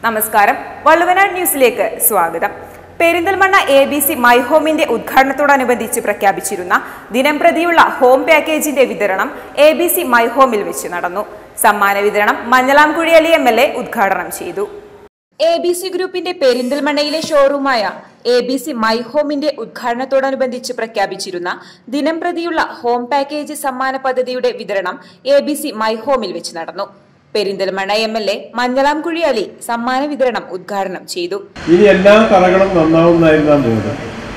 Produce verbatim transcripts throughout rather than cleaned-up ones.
നമസ്കാരം, വള്ളുവനാട് ന്യൂസിലേക്ക് സ്വാഗതം. Perinthalmanna A B C my ഹോമിന്റെ ഉദ്ഘാടനത്തോടനുബന്ധിച്ച് പ്രഖ്യാപിച്ചിരുന്ന ദിനംപ്രതിയുള്ള ഹോം പാക്കേജിന്റെ വിതരണം എ ബി സി മൈ ഹോമിൽ വെച്ച് നടന്നു. സമ്മാന വിതരണം Manjalamkuzhi Ali M L A ഉദ്ഘാടനം ചെയ്തു. എ ബി സി ഗ്രൂപ്പിന്റെ പെരിന്തൽമണ്ണയിലെ ഷോറൂമായ എ ബി സി മൈ ഹോമിന്റെ ഉദ്ഘാടനത്തോടനുബന്ധിച്ച് പ്രഖ്യാപിച്ചിരുന്ന ദിനംപ്രതിയുള്ള ഹോം പാക്കേജ് സമ്മാന പദ്ധതിയുടെ വിതരണം എ ബി സി മൈ ഹോമിൽ വെച്ച് നടന്നു. Perinthalmanna M L A Manjalamkuzhi Ali സമ്മാന വിതരണം ഉദ്ഘാടനം ചെയ്തു. ഇനി എല്ലാ കടകളും നന്നാവുന്നായിരുന്നു ആ ബോർഡ്.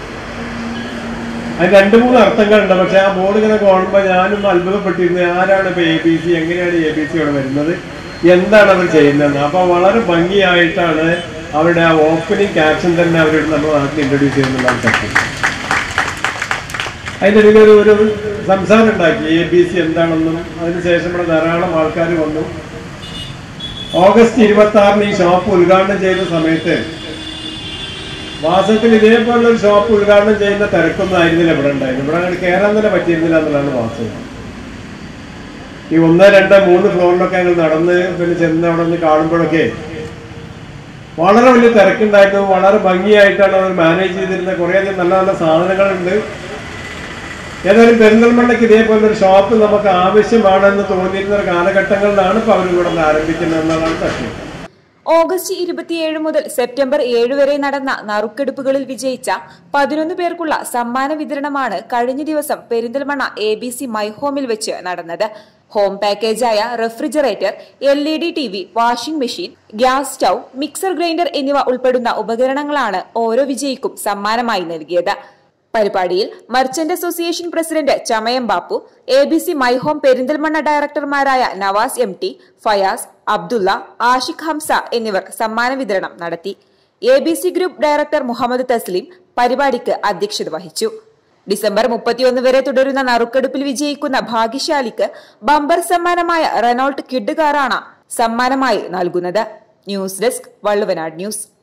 അതിന് രണ്ടു മൂന്ന് അർത്ഥങ്ങളുണ്ട്. പക്ഷെ ആ ബോർഡ് ഇങ്ങനെ കാണുമ്പോൾ ഞാനും അത്ഭുതപ്പെട്ടിരുന്നത് ആരാണ് ഇപ്പൊ എ ബി സി, എങ്ങനെയാണ് എ ബി സി ഇവിടെ വരുന്നത്, എന്താണ് അവർ ചെയ്യുന്നത്. അപ്പൊ വളരെ ഭംഗിയായിട്ടാണ് അവരുടെ ആ ഓപ്പണിംഗ് ക്യാപ്ഷൻ തന്നെ അവരോട് നമ്മുടെ നാട്ടിൽ ഇൻട്രൊഡ്യൂസ് ചെയ്യുന്നുള്ളതാണ് സത്യം. അതിൻ്റെ ഇടയിൽ ഒരു ഒരു സംസാരം ഉണ്ടാക്കി എ ബി സി എന്താണെന്നും. അതിനുശേഷം ഇവിടെ ധാരാളം ആൾക്കാർ വന്നു. ഓഗസ്റ്റ് ഇരുപത്തി ആറിന് ഈ ഷോപ്പ് ഉദ്ഘാടനം ചെയ്ത സമയത്ത് വാസത്തിൽ ഇതേപോലുള്ള ഒരു ഷോപ്പ് ഉദ്ഘാടനം ചെയ്യുന്ന തിരക്കൊന്നും ആയിരുന്നില്ല ഇവിടെ ഉണ്ടായിരുന്നു. ഇവിടെ അങ്ങനെ കയറാൻ തന്നെ പറ്റിയിരുന്നില്ല എന്നുള്ളതാണ് വാസ്തവം. ഈ ഒന്ന് രണ്ട് മൂന്ന് ഫ്ലോറിലൊക്കെ ഞങ്ങൾ നടന്ന് പിന്നെ ചെന്ന് അവിടെ നിന്ന് കാണുമ്പോഴൊക്കെ വളരെ വലിയ തിരക്കുണ്ടായിരുന്നു. വളരെ ഭംഗിയായിട്ടാണ് അവർ മാനേജ് ചെയ്തിരുന്നത്. കുറേയധികം നല്ല നല്ല സാധനങ്ങളുണ്ട്. ഏതായാലും പെരിന്തൽമണ്ണയ്ക്ക് ഇതേപോലെ ഒരു ഷോപ്പ് നമുക്ക് ആവശ്യമാണെന്ന് തോന്നിയിരുന്ന ഒരു കാലഘട്ടങ്ങളിലാണ് ഇപ്പോൾ അവർ ഇവിടെ ആരംഭിക്കുന്നത് എന്നതാണ് സത്യം. ഓഗസ്റ്റ് ഇരുപത്തിയേഴ് മുതൽ സെപ്റ്റംബർ ഏഴ് വരെ നടന്ന നറുക്കെടുപ്പുകളിൽ വിജയിച്ച പതിനൊന്ന് പേർക്കുള്ള സമ്മാന വിതരണമാണ് കഴിഞ്ഞ ദിവസം Perinthalmanna A B C my ഹോമിൽ വെച്ച് നടന്നത്. ഹോം പാക്കേജായ refrigerator, L E D T V, washing machine, gas stove, mixer grinder എന്നിവ ഉൾപ്പെടുന്ന ഉപകരണങ്ങളാണ് ഓരോ വിജയിക്കും സമ്മാനമായി നൽകിയത്. പരിപാടിയിൽ merchant association president Chamayam Bappu, A B C my home Perinthalmanna ഡയറക്ടർമാരായ നവാസ് എം ടി, ഫയാസ്, അബ്ദുള്ള, ആഷിഖ് ഹംസ എന്നിവർ സമ്മാന വിതരണം നടത്തി. A B C group director Muhammad Thaslim പരിപാടിക്ക് അധ്യക്ഷത വഹിച്ചു. ഡിസംബർ മുപ്പത്തിയൊന്ന് വരെ തുടരുന്ന നറുക്കെടുപ്പിൽ വിജയിക്കുന്ന ഭാഗ്യശാലിക്ക് ബമ്പർ സമ്മാനമായ റെനോൾട്ട് കിഡ് കാറാണ് സമ്മാനമായി നൽകുന്നത്. News desk, Valluvanad news.